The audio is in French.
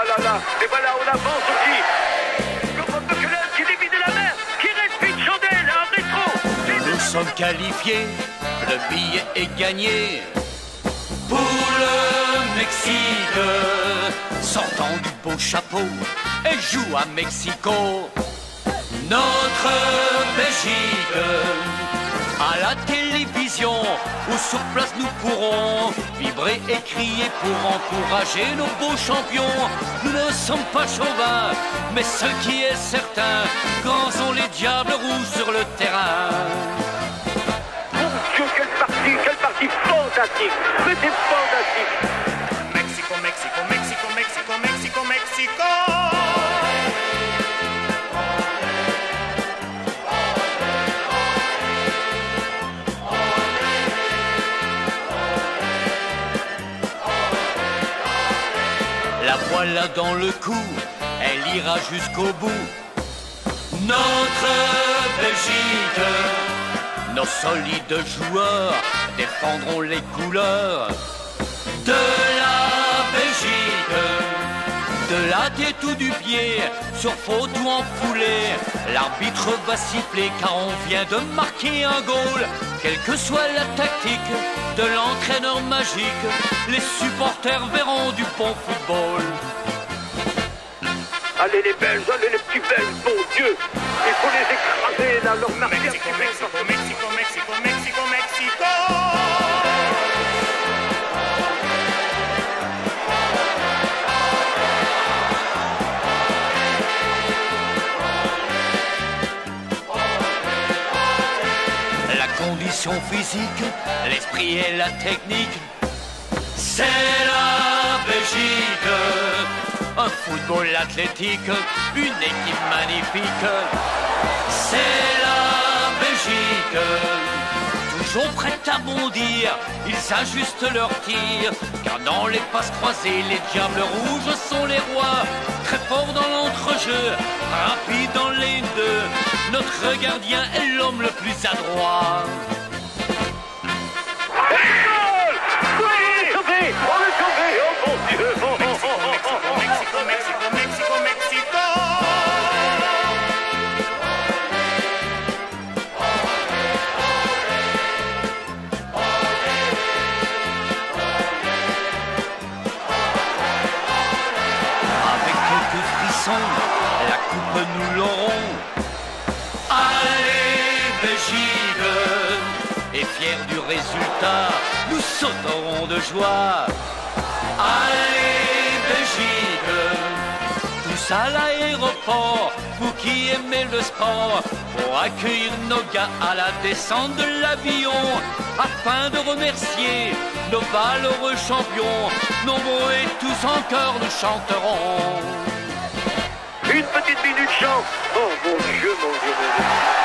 là là. Et voilà, on avance aussi. Le club qui dévie de la mer, qui respire chandelle, un rétro. Nous sommes qualifiés, le billet est gagné. Pour le Mexique, sortant du beau chapeau, et joue à Mexico. Notre Belgique, à la télévision ou sur place nous pourrons vibrer et crier pour encourager nos beaux champions. Nous ne sommes pas chauvins, mais ce qui est certain, grands sont les diables rouges sur le terrain. Mon Dieu, quelle partie fantastique. Mais c'est fantastique. Mexico, Mexico, Mexico, Mexico, Mexico, Mexico. La voilà dans le cou, elle ira jusqu'au bout. Notre Belgique, nos solides joueurs défendront les couleurs de la Belgique. De la tête ou du pied, sur faute ou en foulée, l'arbitre va siffler car on vient de marquer un goal. Quelle que soit la tactique de l'entraîneur magique, les supporters verront du bon football. Allez les Belges, allez les petits Belges, mon Dieu. Il faut les écraser là, leur marquer. Mexico, Mexico, Mexico, Mexico, Mexico, Mexico. Condition physique, l'esprit et la technique, c'est la Belgique. Un football athlétique, une équipe magnifique, c'est la Belgique. Toujours prête à bondir, ils ajustent leur tir, car dans les passes croisées, les diables rouges sont les rois. Très fort dans l'entrejeu, rapide dans les deux, notre gardien est l'homme le plus adroit. On est sauvé, oh mon Dieu. Mexico, Mexico, Mexico, Mexico, Mexico. Avec quelques frissons, la coupe nous l'aurons. Allez Belgique, et fiers du résultat, nous sauterons de joie. Allez Belgique, tous à l'aéroport, vous qui aimez le sport, pour accueillir nos gars à la descente de l'avion, afin de remercier nos valeureux champions. Nombreux et tous encore nous chanterons. Une petite minute chante. Oh mon Dieu, mon Dieu, mon Dieu.